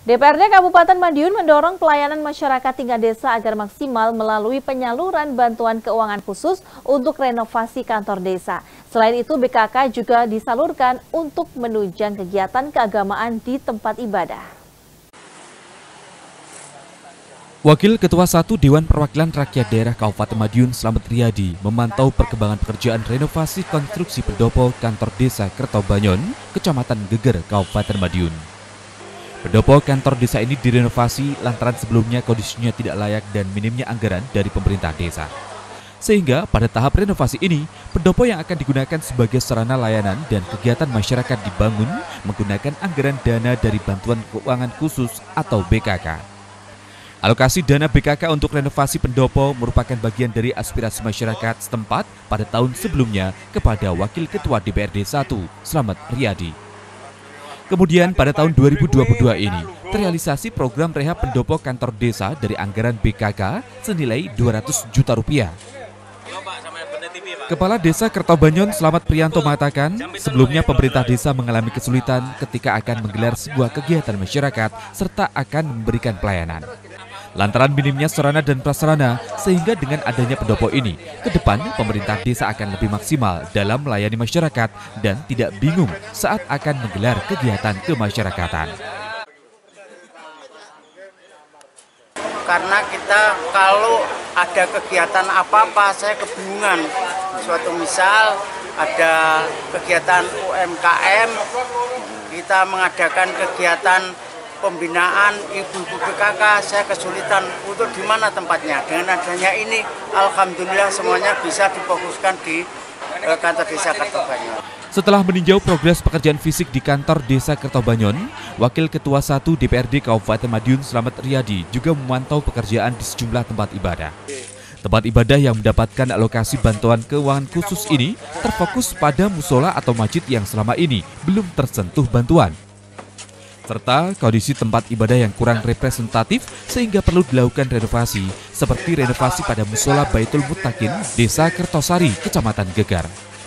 DPRD Kabupaten Madiun mendorong pelayanan masyarakat tingkat desa agar maksimal melalui penyaluran bantuan keuangan khusus untuk renovasi kantor desa. Selain itu, BKK juga disalurkan untuk menunjang kegiatan keagamaan di tempat ibadah. Wakil Ketua 1 Dewan Perwakilan Rakyat Daerah Kabupaten Madiun Slamet Riyadi memantau perkembangan pekerjaan renovasi konstruksi pendopo kantor desa Kertobanyon, Kecamatan Geger, Kabupaten Madiun. Pendopo kantor desa ini direnovasi lantaran sebelumnya kondisinya tidak layak dan minimnya anggaran dari pemerintah desa. Sehingga pada tahap renovasi ini, pendopo yang akan digunakan sebagai sarana layanan dan kegiatan masyarakat dibangun menggunakan anggaran dana dari Bantuan Keuangan Khusus atau BKK. Alokasi dana BKK untuk renovasi pendopo merupakan bagian dari aspirasi masyarakat setempat pada tahun sebelumnya kepada Wakil Ketua DPRD 1, Slamet Riyadi. Kemudian pada tahun 2022 ini, terrealisasi program rehab pendopo kantor desa dari anggaran BKK senilai Rp200 juta. Kepala Desa Kertobanyon Slamet Priyanto mengatakan, sebelumnya pemerintah desa mengalami kesulitan ketika akan menggelar sebuah kegiatan masyarakat serta akan memberikan pelayanan. Lantaran minimnya sarana dan prasarana, sehingga dengan adanya pendopo ini, ke depan pemerintah desa akan lebih maksimal dalam melayani masyarakat dan tidak bingung saat akan menggelar kegiatan kemasyarakatan. Karena kita kalau ada kegiatan apa-apa, saya kebingungan. Suatu misal ada kegiatan UMKM, kita mengadakan kegiatan pembinaan ibu-ibu BKK, saya kesulitan untuk di mana tempatnya. Dengan adanya ini, alhamdulillah semuanya bisa difokuskan di kantor desa Kertobanyon. Setelah meninjau progres pekerjaan fisik di kantor desa Kertobanyon, Wakil Ketua 1 DPRD Kabupaten Madiun Slamet Riyadi juga memantau pekerjaan di sejumlah tempat ibadah. Tempat ibadah yang mendapatkan alokasi bantuan keuangan khusus ini terfokus pada musola atau masjid yang selama ini belum tersentuh bantuan. Serta kondisi tempat ibadah yang kurang representatif sehingga perlu dilakukan renovasi, seperti renovasi pada musola Baitul Muttaqin, Desa Kertosari, Kecamatan Geger.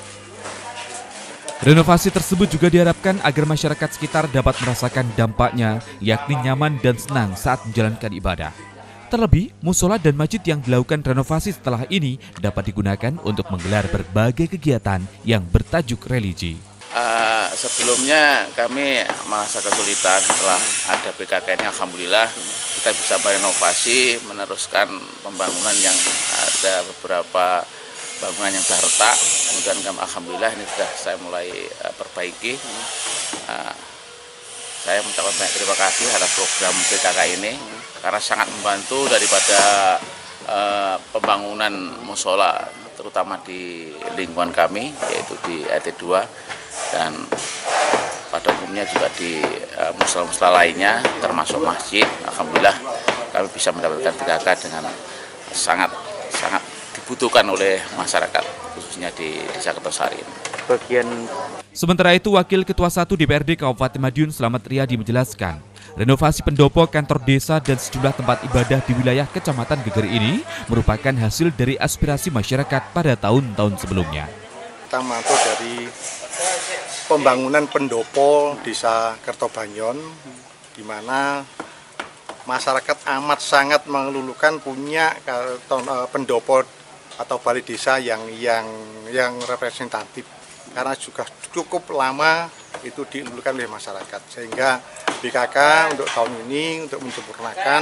Renovasi tersebut juga diharapkan agar masyarakat sekitar dapat merasakan dampaknya, yakni nyaman dan senang saat menjalankan ibadah. Terlebih, musola dan masjid yang dilakukan renovasi setelah ini dapat digunakan untuk menggelar berbagai kegiatan yang bertajuk religi. Sebelumnya kami merasa kesulitan setelah ada BKK ini, alhamdulillah kita bisa merenovasi, meneruskan pembangunan yang ada beberapa bangunan yang sudah retak. Kemudian kami alhamdulillah ini sudah saya mulai perbaiki. Saya mengucapkan banyak terima kasih atas program BKK ini karena sangat membantu daripada pembangunan musola, terutama di lingkungan kami, yaitu di RT 2 dan pada umumnya juga di musola-musola lainnya termasuk masjid. Alhamdulillah kami bisa mendapatkan BKK dengan sangat dibutuhkan oleh masyarakat, khususnya di Desa Kertosari. Sementara itu, Wakil Ketua 1 DPRD Kabupaten Madiun Slamet Riyadi menjelaskan, renovasi pendopo kantor desa dan sejumlah tempat ibadah di wilayah Kecamatan Geger ini merupakan hasil dari aspirasi masyarakat pada tahun-tahun sebelumnya. Kita mantau dari pembangunan pendopo Desa Kertobanyon, di mana masyarakat amat sangat mengelulukan punya pendopo atau balai desa yang representatif, karena juga cukup lama itu dielulukan oleh masyarakat, sehingga BKK untuk tahun ini untuk menyempurnakan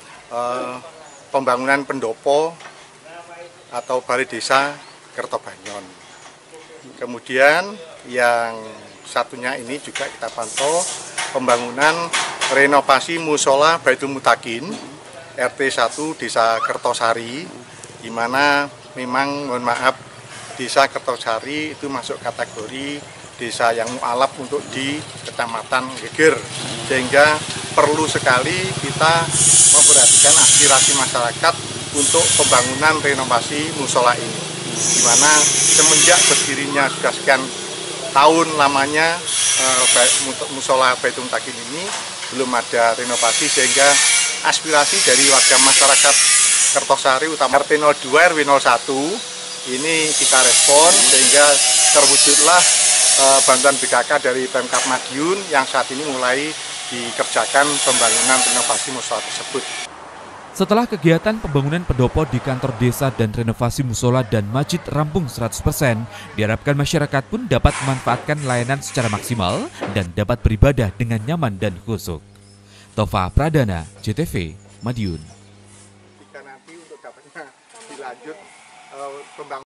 pembangunan pendopo atau balai desa Kertobanyon. Kemudian yang satunya ini juga kita pantau pembangunan renovasi musola Baitul Muttaqin RT 1 Desa Kertosari, di mana memang mohon maaf Desa Kertosari itu masuk kategori desa yang mualaf untuk di Kecamatan Geger, sehingga perlu sekali kita memperhatikan aspirasi masyarakat untuk pembangunan renovasi musola ini, di mana semenjak berdirinya sudah sekian tahun lamanya musola Baitul Muttaqin ini belum ada renovasi, sehingga aspirasi dari warga masyarakat Kertosari utama RT 02 RW 01 ini kita respon, sehingga terwujudlah bantuan BKK dari Pemkab Madiun yang saat ini mulai dikerjakan pembangunan renovasi musola tersebut. Setelah kegiatan pembangunan pendopo di kantor desa dan renovasi musola dan masjid rampung 100%, diharapkan masyarakat pun dapat memanfaatkan layanan secara maksimal dan dapat beribadah dengan nyaman dan khusyuk. Tova Pradana, JTV, Madiun. Jika nanti untuk dapatnya dilanjut pembangunan